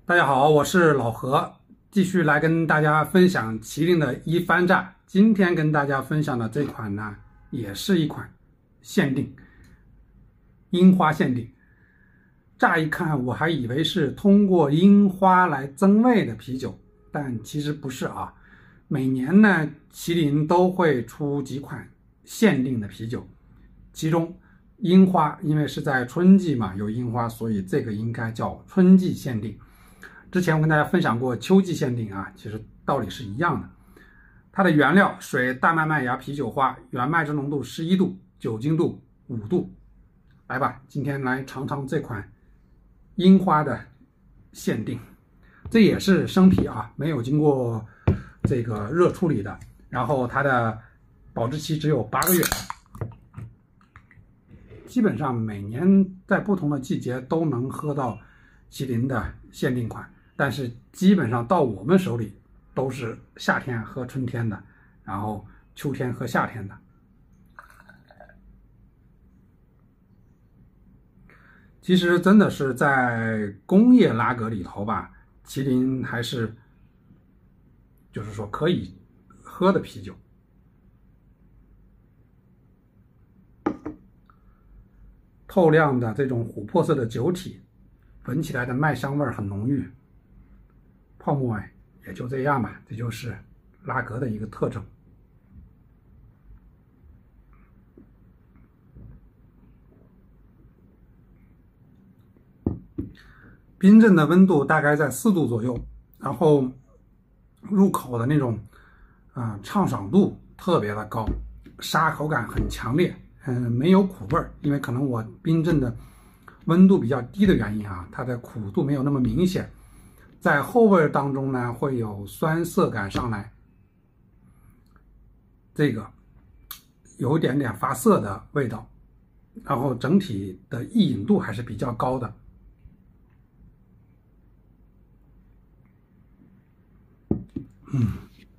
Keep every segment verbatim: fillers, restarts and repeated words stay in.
大家好，我是老何，继续来跟大家分享麒麟的一番炸。今天跟大家分享的这款呢，也是一款限定，樱花限定。乍一看我还以为是通过樱花来增味的啤酒，但其实不是啊。每年呢，麒麟都会出几款限定的啤酒，其中樱花因为是在春季嘛，有樱花，所以这个应该叫春季限定。之前我跟大家分享过秋季限定啊，其实道理是一样的。它的原料水、大麦麦芽、啤酒花，原麦汁浓度十一度，酒精度五度。来吧，今天来尝尝这款樱花的限定，这也是生啤啊，没有经过这个热处理的，然后它的保质期只有八个月。基本上每年在不同的季节都能喝到麒麟的限定款，但是基本上到我们手里都是夏天喝春天的，然后秋天喝夏天的。其实真的是在工业拉格里头吧，麒麟还是就是说可以喝的啤酒。透亮的这种琥珀色的酒体，闻起来的麦香味很浓郁，泡沫也就这样吧，这就是拉格的一个特征。冰镇的温度大概在四度左右，然后入口的那种啊、呃、畅爽度特别的高，沙口感很强烈。嗯，没有苦味儿，因为可能我冰镇的温度比较低的原因啊，它的苦度没有那么明显。在后味当中呢，会有酸涩感上来，这个有一点点发涩的味道，然后整体的易饮度还是比较高的。嗯，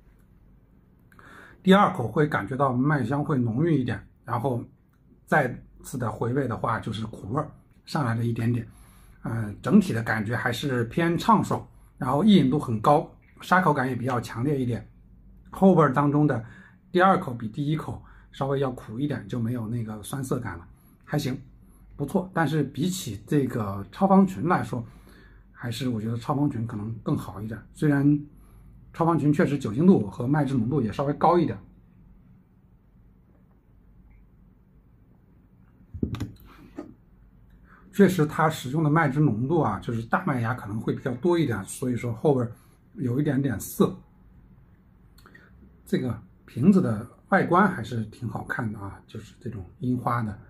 第二口会感觉到麦香会浓郁一点，然后再次的回味的话，就是苦味上来了一点点，嗯、呃，整体的感觉还是偏畅爽，然后易饮度很高，沙口感也比较强烈一点。后味当中的第二口比第一口稍微要苦一点，就没有那个酸涩感了，还行，不错。但是比起这个超方群来说，还是我觉得超方群可能更好一点。虽然超方群确实酒精度和麦汁浓度也稍微高一点。确实它使用的麦汁浓度啊，就是大麦芽可能会比较多一点，所以说后味有一点点涩。这个瓶子的外观还是挺好看的啊，就是这种樱花的，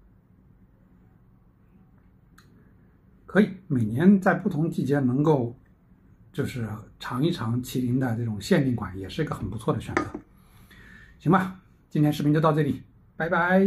可以每年在不同季节能够就是尝一尝麒麟的这种限定款，也是一个很不错的选择。行吧，今天视频就到这里，拜拜。